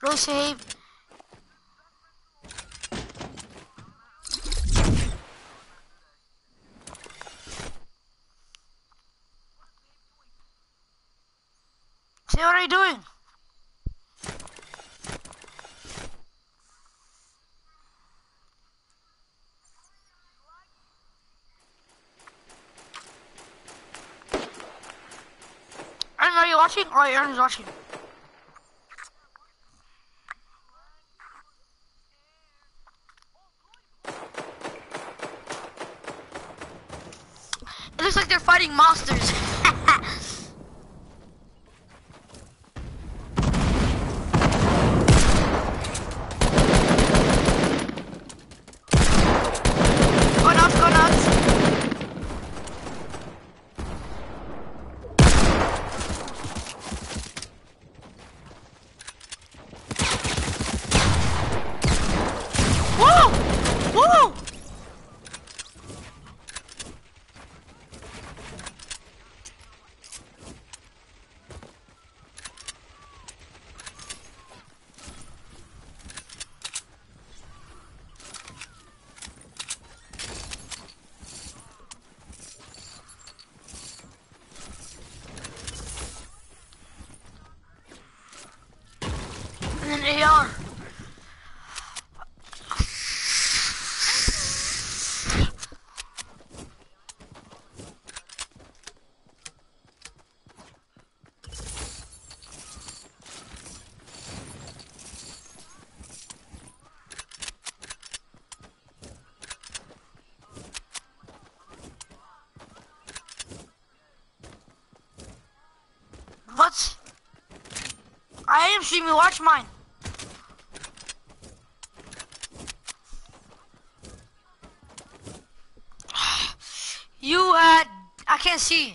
Go save. Say, what are you doing? Aaron, are you watching? Oh, Aaron's watching. It looks like they're fighting monsters. Go nuts, go nuts. Whoa! Whoa! And then AR. What? I am streaming, watch mine. You had, I can't see.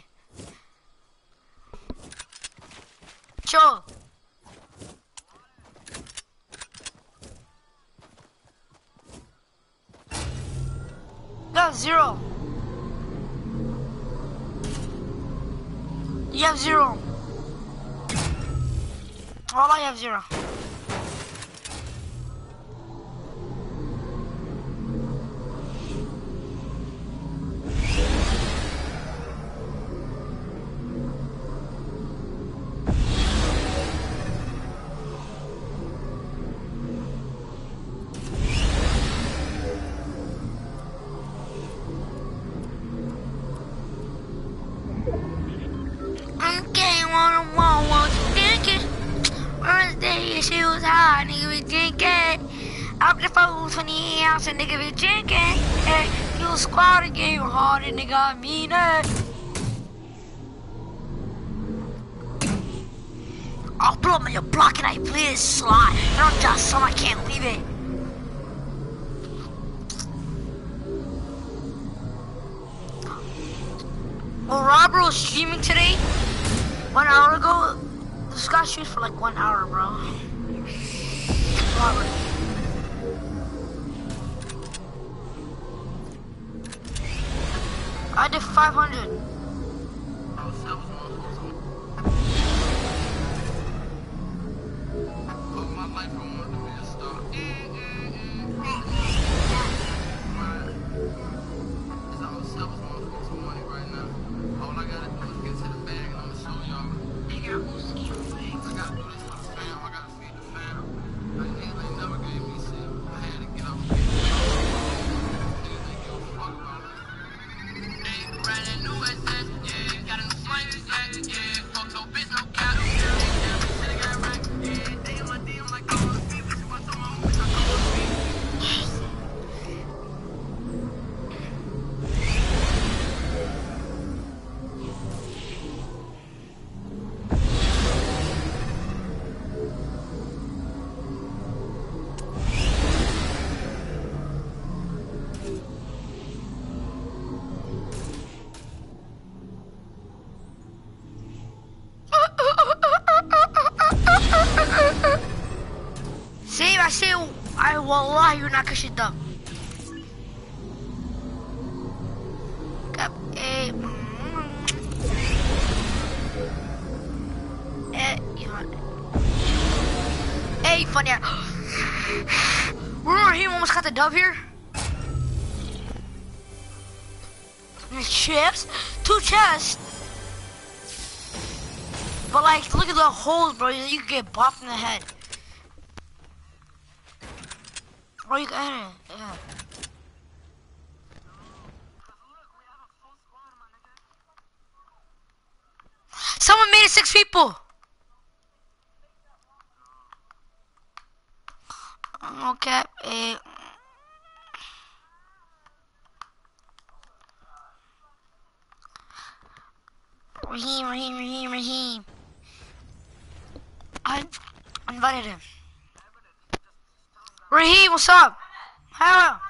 Chill. No, 0. You have 0. All I have 0. Okay, what you thinking? Birthday issues high, nigga be drinking. Up the phone 20 ounce, and nigga be drinking. Hey, you squad again, you hard, and nigga, I mean it. I'll blow up on your block and I play this slot. I don't just some, I can't leave it. Well, Robert was streaming today. 1 hour ago. This guy streams for like 1 hour, bro. Robert. I did 500. Save, I say, I wallah, you're not kashidam. Hey, funny. Remember he almost got the dub here? Chips? 2 chests. But like, look at the holes, bro. You could get bopped in the head. Or you got it. Yeah. Someone made it 6 people. Okay. Raheem. I invited him. Raheem, what's up? How?